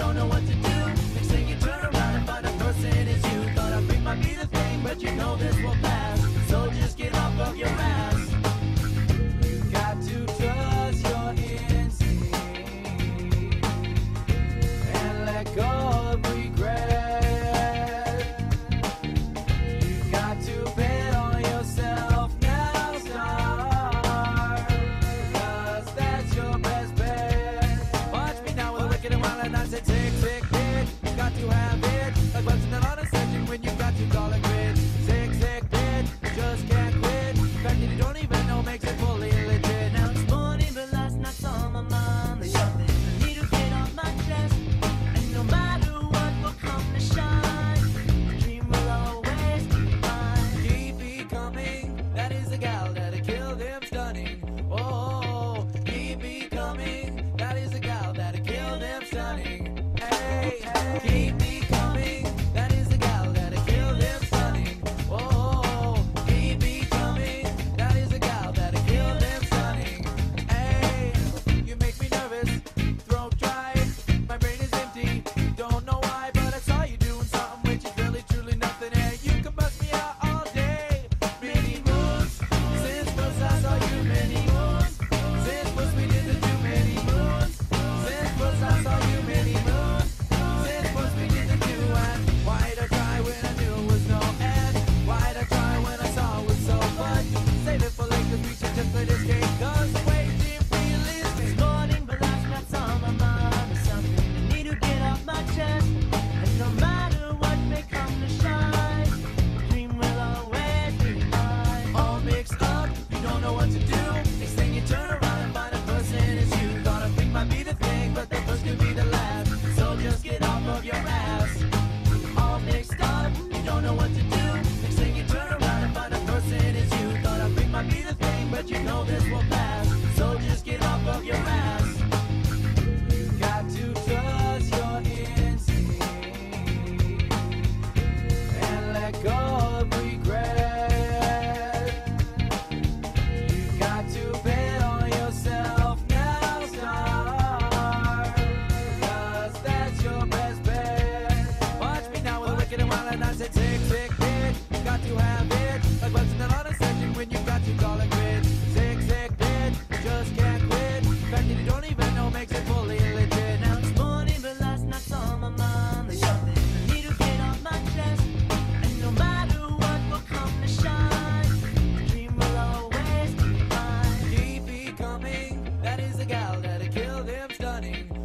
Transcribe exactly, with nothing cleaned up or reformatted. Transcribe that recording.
don't know what to do. Next thing you turn around and find a person is you. Thought a freak might be the thing, but you know this will pass. So just get off of your ass. You got to trust your instinct and let go of regret. You got to bet on yourself now, star, 'cause that's your best bet. Watch me now with a wicked and wild and I say tick, tick, tick. You got to have it, like watching it on a session when you got to call it quit. Sick, sick, bit, you just can't quit. The fact that you don't even know makes it fully legit. Now This morning, but last night's on my mind. There's something I need to get off my chest. And no matter what will come to shine, the dream will always be mine. keep becoming, that is the gal that'll kill them stunning. Oh, keep becoming, that is the gal that'll kill them stunning. Hey, hey, keep becoming, that is the gal that'll kill them stunning. Oh, keep becoming, that is the gal that'll kill them stunning. Hey, you make me nervous, throat dry, my brain is empty, don't know why, but I saw you doing something which is really truly nothing, and you can bust me out all day. Many moons, since first I saw you, many moons, since first we did the too many moons, since first I saw you, many moons, since first we did the two, and why'd I try when I knew it was no end? Why'd I try when I saw it was so much? Save it for later, we should just play this game, 'cause the way you feel is me. This morning, but last night's on my mind. There's something I need to get off my chest. And no matter what may come to shine, the dream will always be mine. All mixed up, you don't know what to do. Next thing you turn around and find a person is you. Thought a thing might be the thing, but the first could be the last. So just get off of your ass. All mixed up, you don't know what to do. Next thing you turn around and find a person is you. Thought a thing might be the thing, but you know this will pass. So just get off of your ass. You got to trust your instinct and let go of regret. You got to bet on yourself now, star, 'cause that's your best bet. Watch me now with a wicked and wild and I say tick, tick, tick. You got to have it, like watching it on a session when you got to call it quit. Sick, sick, bit, you just can't quit. The fact that you don't even know makes it fully legit. Now This morning, but last night's on my mind. There's something I need to get off my chest. And no matter what will come to shine, the dream will always be mine. keep becoming, that is the gal that'll kill them stunning.